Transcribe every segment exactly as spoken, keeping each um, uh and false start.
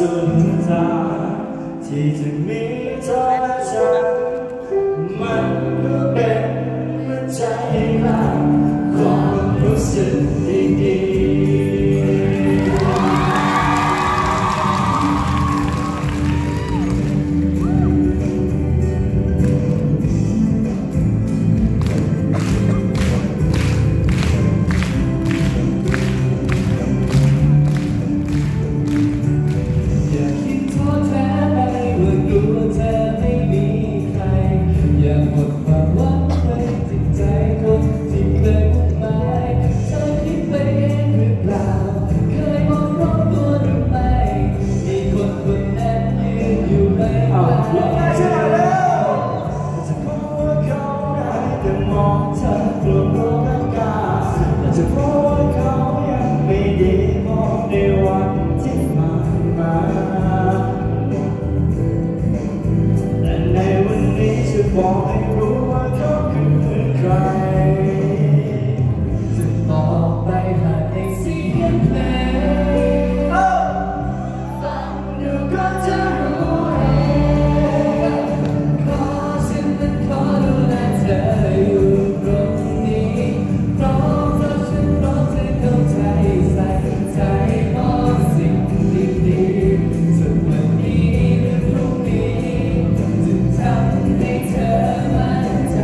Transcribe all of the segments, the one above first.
สุดทางที่จะมีเธอและฉันมันก็เป็นเหมือนใจรักความรู้สึกดีๆจะพบว่าเขายังไม่ดีมองในวันที่ผ่านมาแต่ในวันนี้จะบอกให้รู้ว่าเขาคือใครจะบอกไปผ่านในเสียงเพลงฟังดูก็จะรู้เองขอฉันนั้นขอดูแลเธออยู่ตรงนี้เพราะใจมองสิ่งดีๆสุดวันนี้หรือพรุ่งนี้จะทำให้เธอมั่นใจ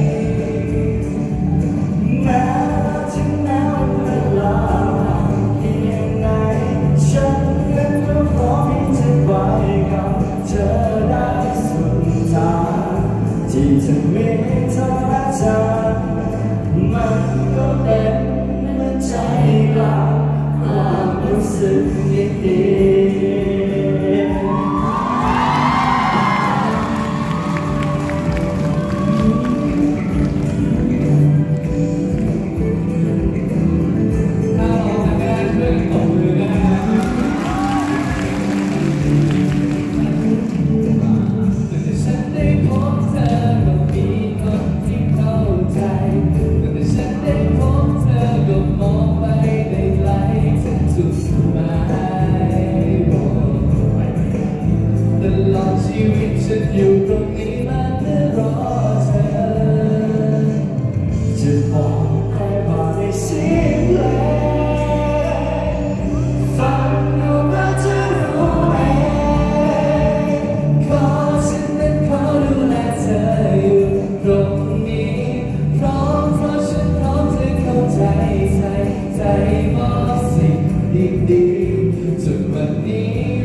แม้ถึงแม้เวลาเพียงไหนฉันยังก็พร้อมที่จะไปกับเธอได้สุดทางที่จะมีเธอและฉันมันก็เป็นเหมือนใจเราความรู้สึกดีชีวิตฉันอยู่ตรงนี้มาเพื่อรอเธอจะบอกใครว่าในเสียงเพลงฟังดูก็จะรู้เองขอฉันนั้นขอดูแลเธออยู่ตรงนี้พร้อมเพราะฉันพร้อมจะเข้าใจใส่ใจมอบสิ่งดีๆจนวันนี้